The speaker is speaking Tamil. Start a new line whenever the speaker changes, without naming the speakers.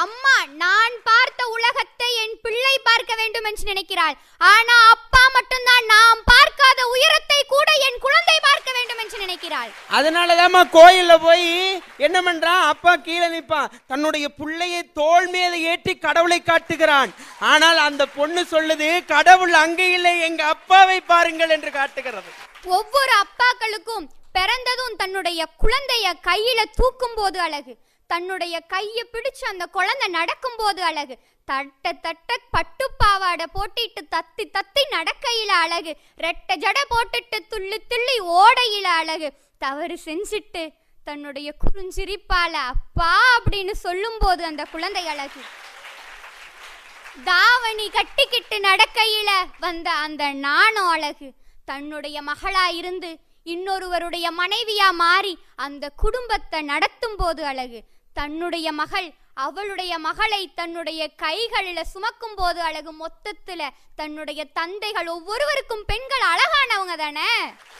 அம்மா நான் பார்த்த உலகத்தை என் பிள்ளை பார்க்க வேண்டும் என்று நினைக்கிறாள். ஆனா அப்பா மட்டும்தான் நாம் பார்க்காத உயரத்தை கூட என் குழந்தை பார்க்க வேண்டும் என்று நினைக்கிறாள்.
அதனாலதாம்மா கோயில்ல போய் என்ன பண்றான், அப்பா கீழே நிற்பான், தன்னுடைய பிள்ளையை தோள் மேல ஏற்றி கடவுளை காட்டுகிறான். ஆனால் அந்த பொண்ணு சொல்லுது, கடவுள் அங்கே இல்லை, எங்க அப்பாவை பாருங்கள் என்று காட்டுகிறது.
ஒவ்வொரு அப்பாக்களுக்கும் பிறந்ததும் தன்னுடைய குழந்தைய கையில தூக்கும் போது அழகு, தன்னுடைய கையை பிடிச்சு அந்த குழந்தை நடக்கும் போது அழகு, தட்ட தட்ட பட்டு பாவாடை போட்டிட்டு தத்தி தத்தி நடக்கையில அழகு, ரெட்டை ஜடை போட்டுட்டு துள்ளி துள்ளி ஓடையில அழகு, தவறு செஞ்சிட்டு தன்னுடைய குறுஞ்சிரிப்பால அப்பா அப்படின்னு சொல்லும் போது அந்த குழந்தை அழகு, தாவணி கட்டிக்கிட்டு நடக்கையில வந்த அந்த நாணம் அழகு, தன்னுடைய மகளா இருந்து இன்னொருவருடைய மனைவியா மாறி அந்த குடும்பத்தை நடத்தும் போது அழகு, தன்னுடைய மகள் அவளுடைய மகளை தன்னுடைய கைகளில் சுமக்கும் போது அழகு. மொத்தத்துல தன்னுடைய தந்தைகள் ஒவ்வொருவருக்கும் பெண்கள் அழகானவங்க தானே.